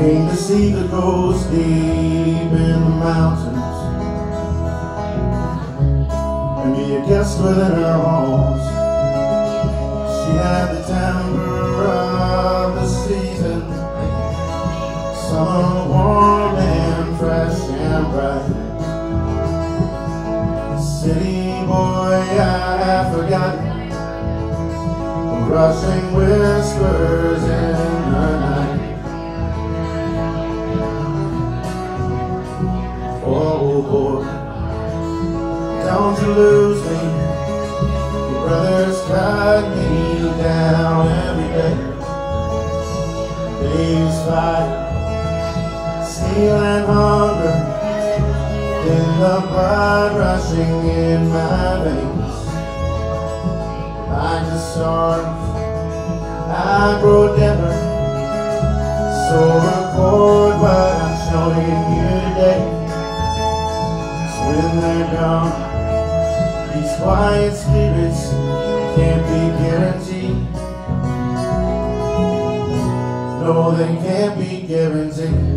came to see the ghost deep in the mountains, and be a guest within her halls. She had the temper of the season, summer warm and fresh and bright. City boy I have forgotten, the rushing whispers in the night. Oh boy, don't you lose me. Your brothers cut me down every day. They use fire, steel and hunger in the blood rushing in my veins. I just starve, I grow dimmer, so record what I'm showing you today. When they're gone, these quiet spirits can't be guaranteed. No, they can't be guaranteed.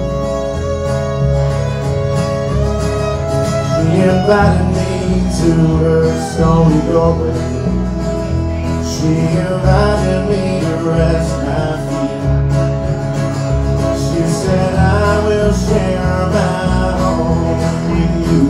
She invited me to her stony doorway. She invited me to rest my feet. She said, I will share my home with you.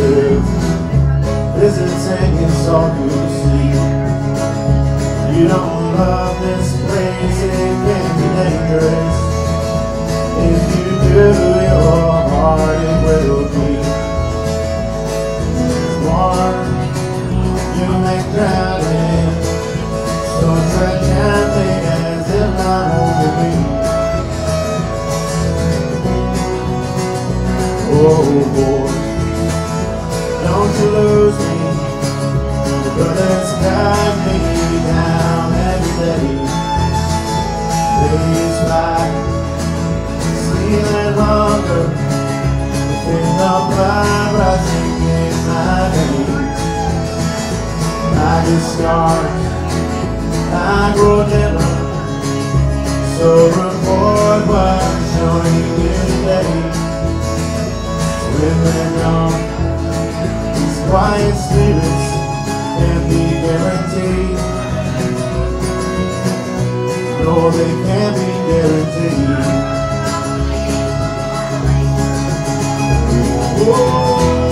Visiting is all you see. You don't love this place, it can be dangerous. If you do, your heart it will be warm. You make drowning, so tread gently as if not holding me. Oh boy, don't you lose me. The brothers cut me down every day. They use fire, steel and hunger within the blood rushing in my veins. I get scars, I grow dimmer, so record what I'm showing you today. When they're gone, these quiet spirits can't be guaranteed. No, they can't be guaranteed. Whoa.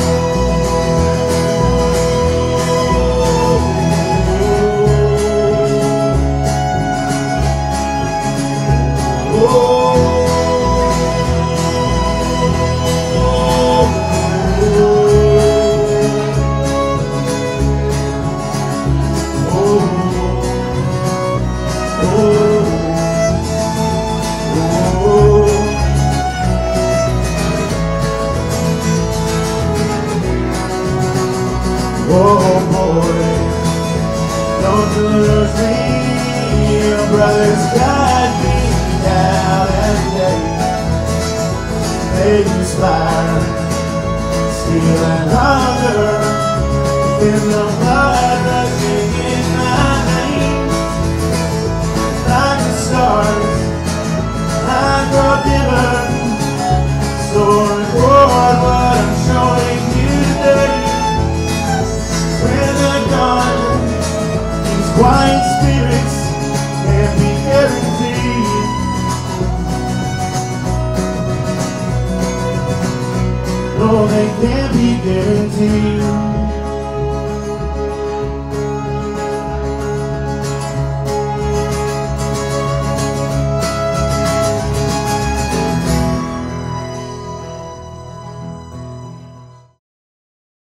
Oh boy, don't you lose me. Your brothers got me down every day. They use fire, steel and hunger in the